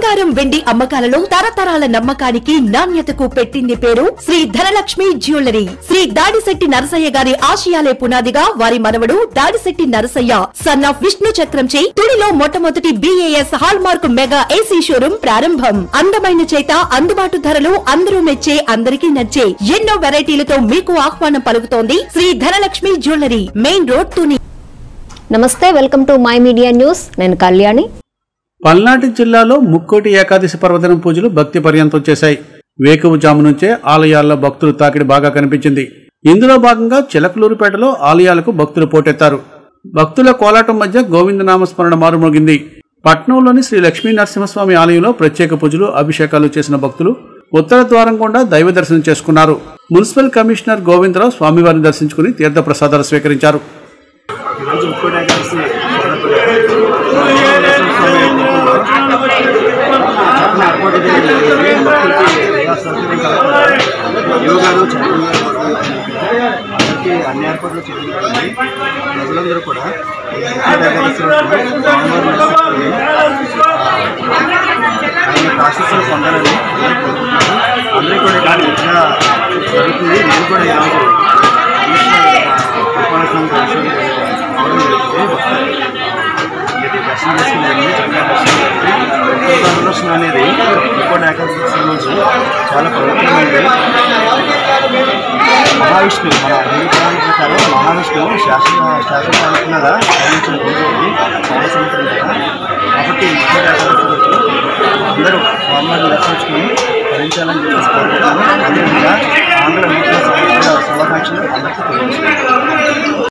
బంగారం వెండి అమ్మకాలలో తరతరాల నమ్మకానికి నాణ్యతకు పెట్టింది పేరు శ్రీ ధనలక్ష్మి జ్యువెలరీ. శ్రీ దాడిశెట్టి నరసయ్య గారి ఆశయాలే పునాదిగా వారి మనవడు దాడిశెట్టి నరసయ్య సన్ ఆఫ్ విష్ణు చక్రంచే తుడిలో మొట్టమొదటి BAS hallmark mega AC showroom ప్రారంభం. అందమైన చేత అందుబాటు ధరలు అందరూ మెచ్చే అందరికీ నచ్చే ఎన్నో వెరైటీలతో మీకు ఆహ్వానం పలుకుతోంది Sri Dhanalakshmi jewellery, main road Tuni. నమస్తే, welcome to my media news. నేను కళ్యాణి. పల్నాడు జిల్లాలో ముక్కోటి ఏకాదశి పర్వదినం పూజలు భక్తి పర్యంతం చేశాయి. వేకువజాము నుంచే ఆలయాల్లో భక్తులు తాకిడి బాగా కనిపించింది. ఇందులో భాగంగా చిలకలూరుపేటలో ఆలయాలకు భక్తులు పోటెత్తారు. భక్తుల కోలాటం మధ్య గోవిందనామస్మరణ మారుమోగింది. పట్నంలోని శ్రీ లక్ష్మీ నరసింహస్వామి ఆలయంలో ప్రత్యేక పూజలు, అభిషేకాలు చేసిన భక్తులు ఉత్తర ద్వారం గుండా దైవ దర్శనం చేసుకున్నారు. మున్సిపల్ కమిషనర్ గోవిందరావు స్వామివారిని దర్శించుకుని తీర్థ ప్రసాదాలు స్వీకరించారు. అన్ని ఏర్పాట్లు చేయాలి. ప్రజలందరూ కూడా ఆశీస్సులు పొందాలని అందరూ కూడా ఇక్కడ జరుగుతుంది. నేను కూడా దర్శనం అనేది ముక్కోటి ఏకాదశి రోజు చాలా పవిత్రమైనది. మహావిష్ణు మన హిందూ పురాణం ప్రకారం మహావిష్ణువు శాసన మీద పాలించిన రోజు పౌర సంవత్సరం కదా. కాబట్టి ముక్కోటి ఏకాదశి రోజు అందరూ స్వామివారిని దర్శించుకుని భరించాలని చెప్పేసి కోరుకుంటున్నాను. అదేవిధంగా ఆంధ్ర నూతన సంవత్సర శుభాకాంక్షలు అందరికీ తెలియజేస్తున్నాను.